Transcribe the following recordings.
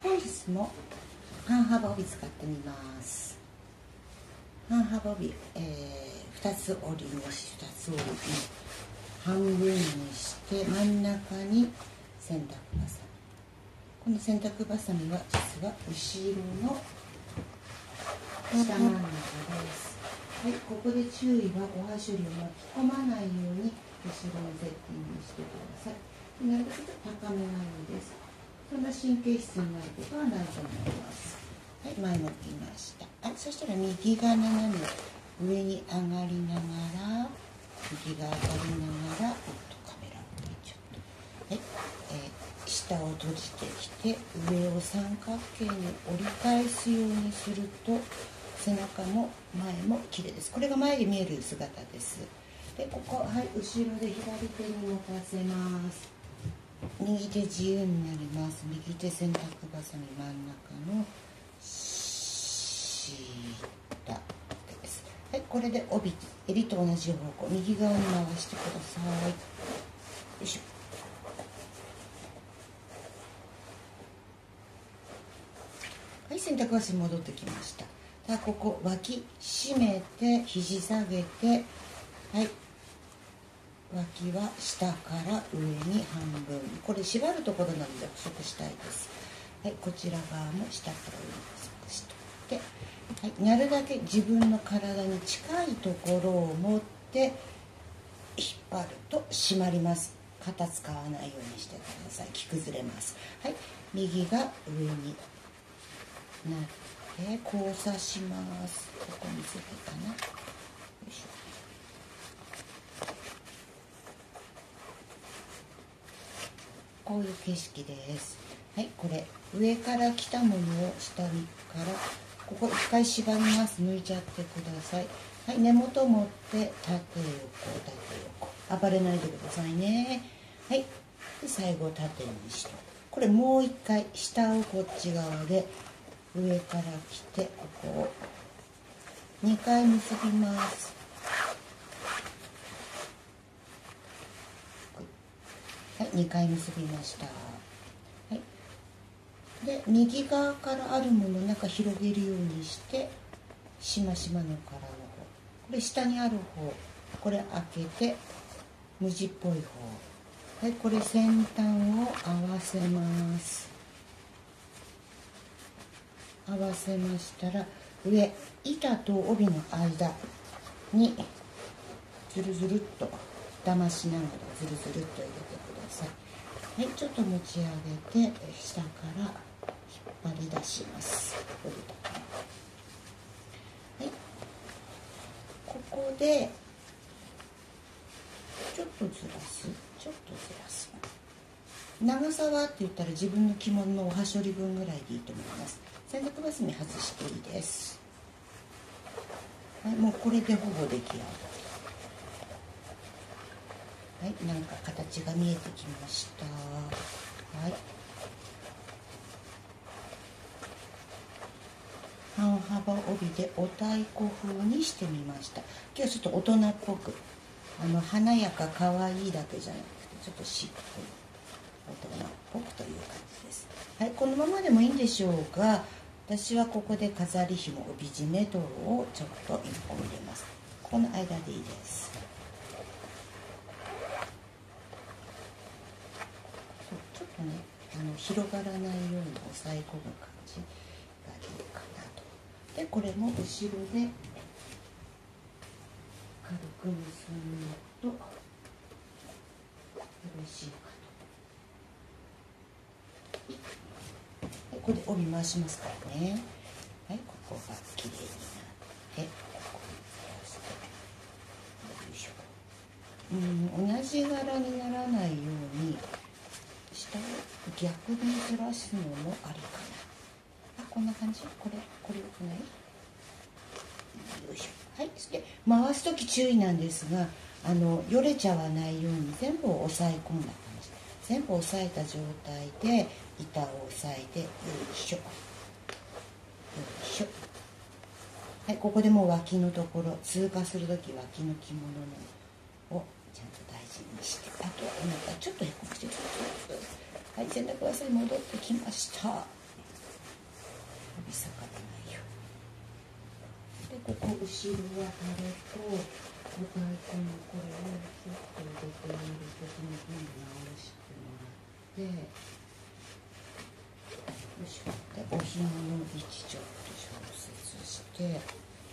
本日も半幅帯使ってみます。半幅帯、2つ折りのし2つ折り半分にして真ん中に洗濯バサミ。この洗濯バサミは実は後ろの下真ん中です。はい、ここで注意はお箸折りを巻き込まないように後ろにセッティングしてください。なるべく高めがいいです。そんな神経質になることはないと思います。はい、前向きました。はい、そしたら右が斜め上に上がりながら、右が上がりながら、カメラを見ちゃった。はい、下を閉じてきて、上を三角形に折り返すようにすると、背中も前も綺麗です。これが前で見える姿です。で、ここ、はい、後ろで左手に持たせます。右手自由になります。右手洗濯バサミ真ん中の下です。はい、これで帯、襟と同じ方向、右側に回してください。よいしょ。はい、洗濯バサミ戻ってきました。さあ、ここ脇締めて肘下げて、はい。脇は下から上に半分、これ縛るところなので細くしたいです。はい、こちら側も下から上に細くしといて、はい、なるだけ自分の体に近いところを持って引っ張ると締まります。肩使わないようにしてください。着崩れます。はい、右が上になって交差します。ここ見せてかな。よいしょ。こういう景色です。はい、これ上から来たものを下にからここ一回縛ります。抜いちゃってください。はい、根元持って縦横暴れないでくださいね。はい、で最後縦にして、これもう一回下をこっち側で上から来てここを2回結びます。はい、2回結びました。はい、で右側からあるものを中広げるようにしてしましまの殻の方、これ下にある方、これ開けて無地っぽい方、はい、これ先端を合わせます。合わせましたら上板と帯の間にずるずるっと騙しながらずるずるっと入れてください。はい、ちょっと持ち上げて下から引っ張り出します。はい、ここでちょっとずらす、ちょっとずらす。長さはって言ったら自分の着物のお箸折り分ぐらいでいいと思います。洗濯バサミ外していいです。はい、もうこれでほぼ出来上がり。はい、なんか形が見えてきました。はい。半幅帯でお太鼓風にしてみました。今日はちょっと大人っぽく、華やか可愛いだけじゃなくて、ちょっとしっくり大人っぽくという感じです。はい、このままでもいいんでしょうが、私はここで飾り紐帯締め泥をちょっと1本入れます。この間でいいです。ちょっとね、広がらないように押さえ込む感じがいいかなと。で、これも後ろで軽く結ぶとよろしいかと。はい、ここで帯回しますからね。はい、ここがきれいになって、ここによいしょ。同じ柄にならないように下を逆にずらすのもありかな。あ、こんな感じ。これよくない？よいしょ。はい。そして回す時注意なんですが、よれちゃわないように全部を押さえ込んだ感じ。全部押さえた状態で板を押さえて、よいしょ。よいしょ。はい。ここでもう脇のところ通過する時脇の着物のをちゃんと大事にして、あとはお腹ちょっとへこまして、はい、洗濯バサミ戻ってきました。は引っかかってないよ。でここ後ろはタレとお太鼓のこれをちょっと入れてみるとこの辺で直してもらって、よいしょ。でお紐の位置ちょっと調節して、よ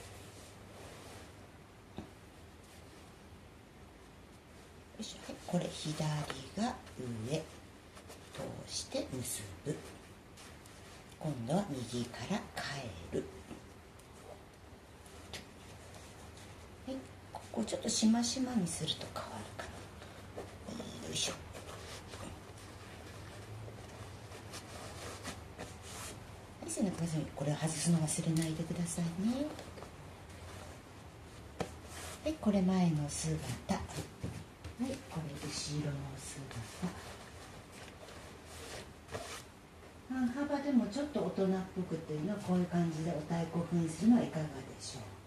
いしょ。これ左が上通して結ぶ。今度は右から変える。はい、ここちょっとしましまにすると変わるかな。よいしょ。はい、背中にこれ外すの忘れないでくださいね。はい、これ前の姿。はい、これ後ろの姿。半幅でもちょっと大人っぽくっていうのはこういう感じでお太鼓風にするのはいかがでしょうか。